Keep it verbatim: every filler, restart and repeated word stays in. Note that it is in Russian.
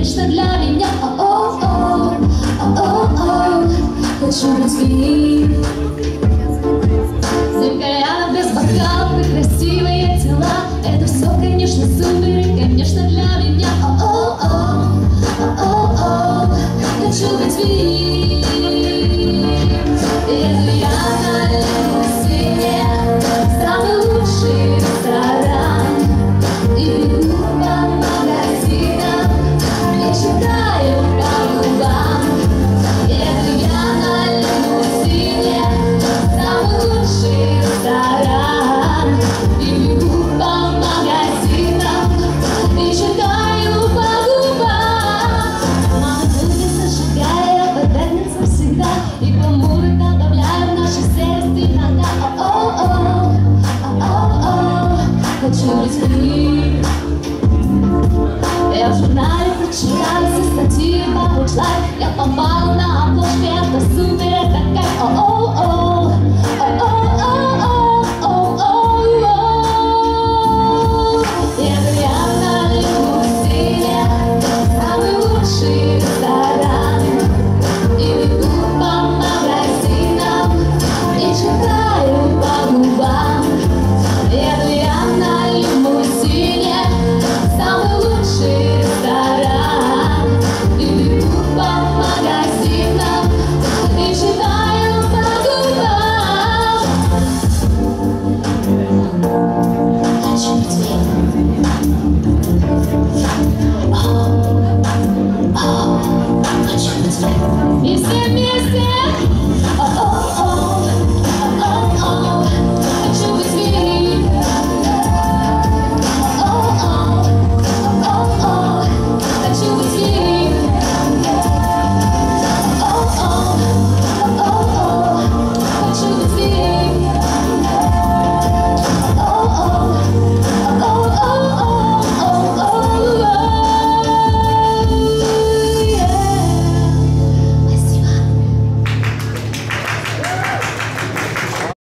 конечно, для меня. О-о-о, о-о-о, хочу быть им. Зеркаля без бокалов и красивые тела. Это все, конечно, супер и, конечно, для меня. О-о-о, о-о-о, хочу быть им. Еду я на лимузине, самый лучший ресторан, и бегу по магазинам, и читаю по губам. Еду я на лимузине, самый лучший ресторан, и бегу по магазинам, и читаю по губам. Мама трудится, сжигая по пятницам всегда, и гламуры добавляю в наши сердце иногда. О-о-о, о-о-о, хочу быть им. Я в журнале прочитала все статьи по Watch Life. Я попала на обложку, это супер, это кайф.